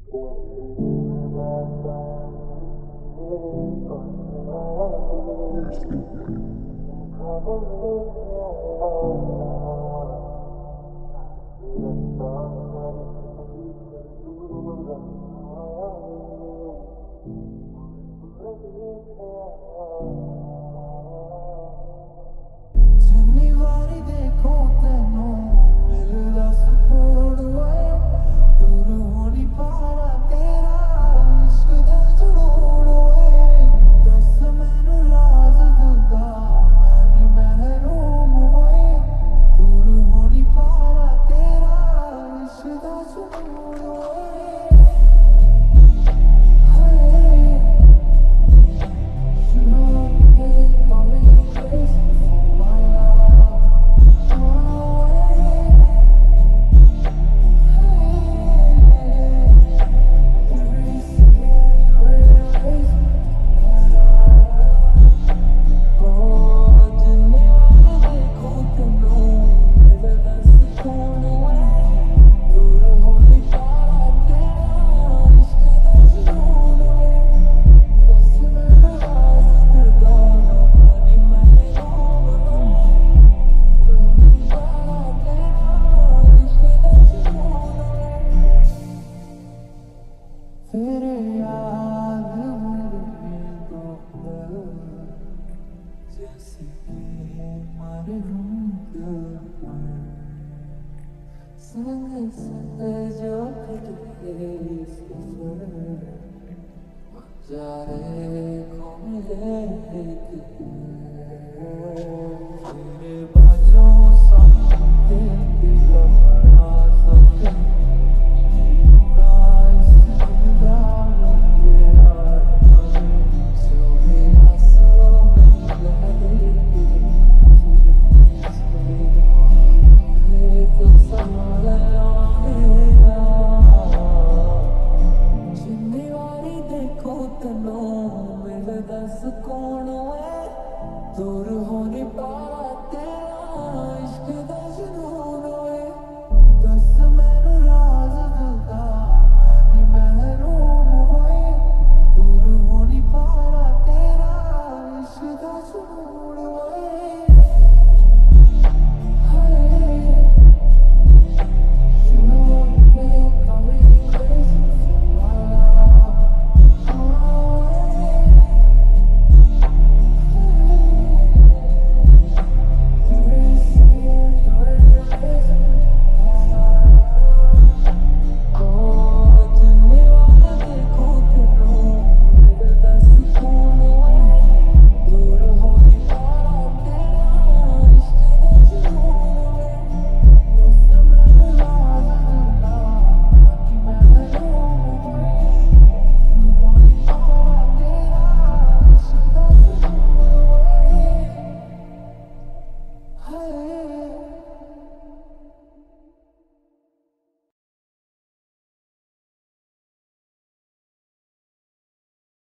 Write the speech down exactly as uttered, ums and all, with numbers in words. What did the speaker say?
जिन्नी वारी देखो तेनू मिलदा सुकून वे दूर होनी पारा तेरा इश्क दा जुनून वे दस मैनू राज दिल दा मैं भी महरूम वे दूर होनी पारा तेरा इश्क दा जुनून वे तेरे याद मेरे दो पल जैसे कि मरे हूँ दिल पर संग संग जो कटे सफर जा रे खो मिले